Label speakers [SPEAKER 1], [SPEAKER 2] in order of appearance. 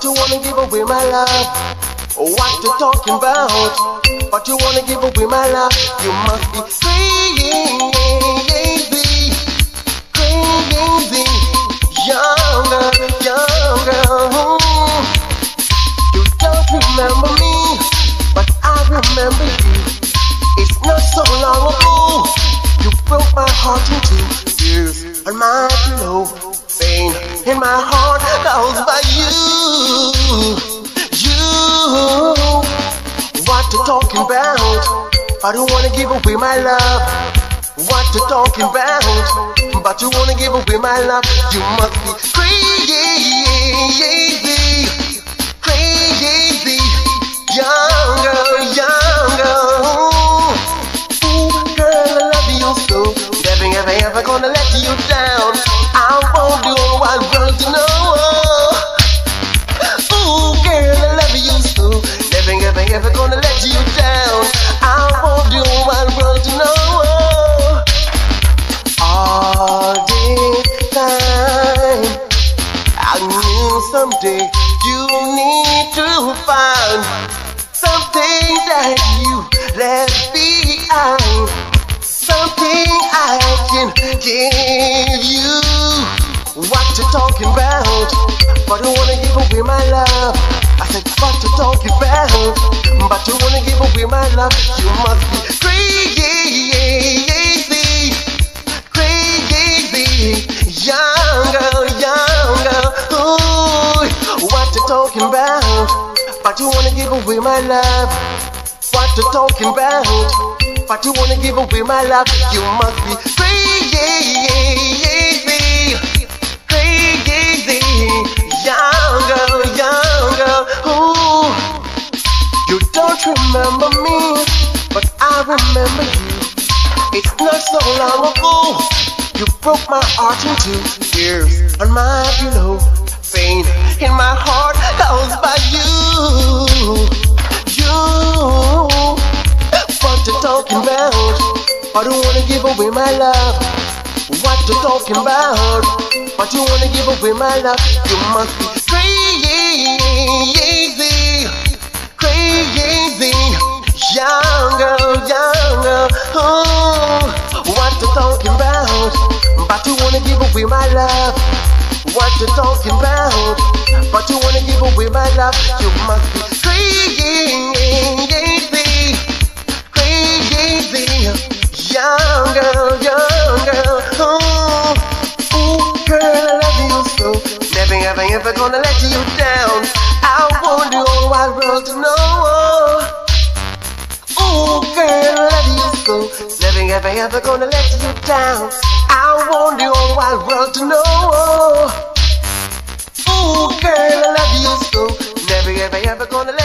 [SPEAKER 1] but you wanna give away my love. What you talking about? But you wanna give away my love. You must be crazy, crazy, young girl, young girl. You don't remember me, but I remember you. It's not so long ago. You broke my heart in two. Tears on my pillow, pain in my heart caused by you. What you talking about? I don't wanna give away my love. What you talking about? But you wanna give away my love. You must be crazy, crazy, young girl, young girl. Ooh, girl, I love you so. Never, ever gonna let you down. I want the whole wide world to know. Ooh, girl, I love you so. Never gonna let you down. I want the whole wide world to know. All this time, I knew someday you need to find something that you left behind. Something I can give you. What you talking about? But you wanna give away my love. I said, what you talking about? But you wanna give away my love. You must be crazy, crazy, young girl, young girl. Ooh, what you talking about? But you wanna give away my love. What you talking about? But you wanna give away my love. You must be crazy, crazy, young girl, young girl. Ooh, you don't remember me, but I remember you. It's not so long ago. You broke my heart in two. Tears on my pillow, pain in my heart caused by you. What you talking about? I don't wanna give away my love. What you talking about? But you wanna give away my love. You must be crazy, crazy, young girl, young girl. Oh, what you talking about? But you wanna give away my love. What you talking about? But you wanna give away my love. You must be crazy, crazy, young girl, young girl. Oh, ooh, girl, I love you so. Never gonna let you down. I want the whole wide world to know. Ooh, girl, I love you so. Never gonna let you down. I want the whole wide world to know. Ooh, girl, I love you so. Never gonna let